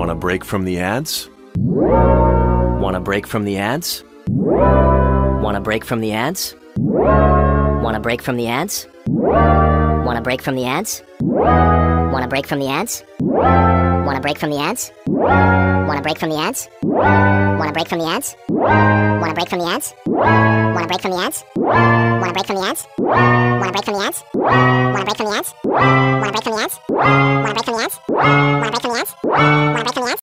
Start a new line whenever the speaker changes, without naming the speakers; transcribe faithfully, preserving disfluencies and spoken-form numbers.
Want a break from the ads? Want a break from the ads? Want a break from the ads? Want a break from the ads? Want a break from the ads? Want a break from the ads? Want a break from the ads? Want a break from the ads? Want a break from the ads? Want a break from the ads? Want a break from the ads? Want a break from the ads? Want a break from the ads? Want a break from the ads? Want a break from the ads? Want a break from the ads? Want a break from the ads? Want a break from the ads? Want a break from the ads?